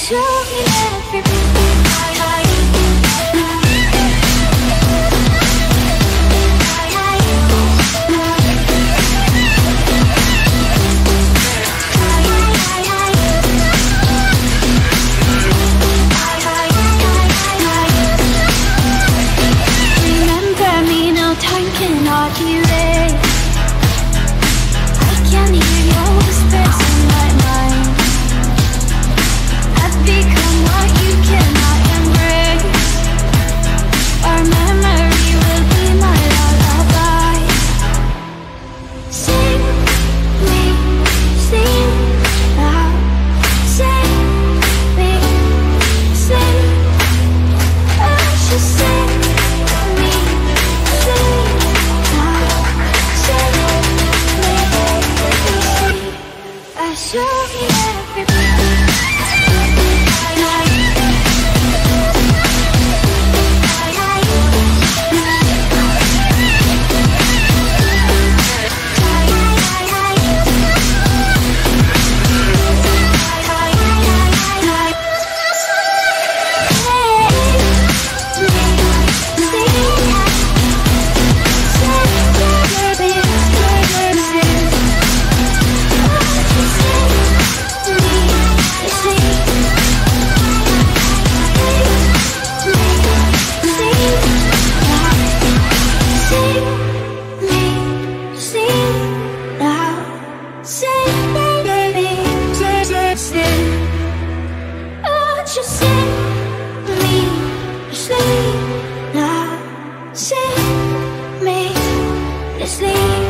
show me everything. Remember me, no time cannot erase. I can hear your whispers in my mind. I've become what you cannot embrace. Our memory will be my lullaby. Sing me, sing loud. Sing me, sing. I should sing me, sing loud. Sing me, sing. I show you everything. Just sing me, sing now, sing me, sleep.